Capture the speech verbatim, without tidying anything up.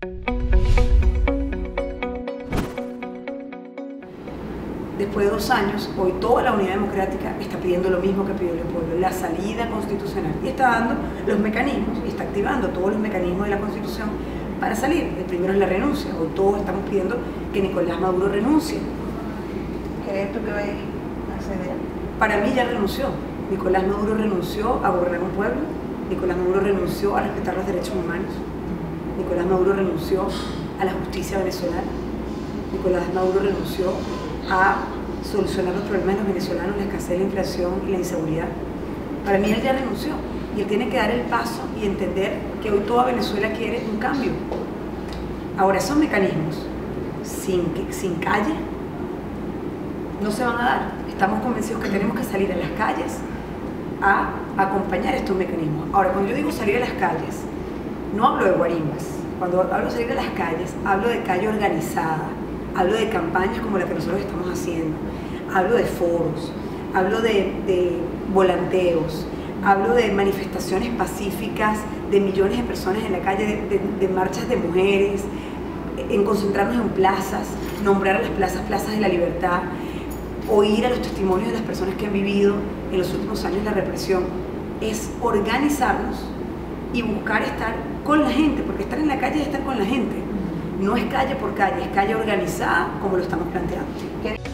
Después de dos años, hoy toda la Unidad Democrática está pidiendo lo mismo que pidió el pueblo, la salida constitucional, y está dando los mecanismos, y está activando todos los mecanismos de la Constitución para salir. El primero es la renuncia. Hoy todos estamos pidiendo que Nicolás Maduro renuncie. ¿Crees tú que va a acceder? Para mí ya renunció. Nicolás Maduro renunció a gobernar un pueblo, Nicolás Maduro renunció a respetar los derechos humanos, Nicolás Maduro renunció a la justicia venezolana, Nicolás Maduro renunció a solucionar los problemas de los venezolanos, la escasez, la inflación y la inseguridad. Para mí él ya renunció y él tiene que dar el paso y entender que hoy toda Venezuela quiere un cambio. Ahora, esos mecanismos sin, sin calle no se van a dar. Estamos convencidos que tenemos que salir a las calles a acompañar estos mecanismos. Ahora, cuando yo digo salir a las calles, no hablo de guarimbas. Cuando hablo de salir a las calles, hablo de calle organizada, hablo de campañas como la que nosotros estamos haciendo, hablo de foros, hablo de, de volanteos, hablo de manifestaciones pacíficas de millones de personas en la calle, de, de, de marchas de mujeres, en concentrarnos en plazas, nombrar a las plazas plazas de la libertad, oír a los testimonios de las personas que han vivido en los últimos años la represión. Es organizarnos y buscar estar con la gente, porque estar en la calle es estar con la gente. No es calle por calle, es calle organizada como lo estamos planteando.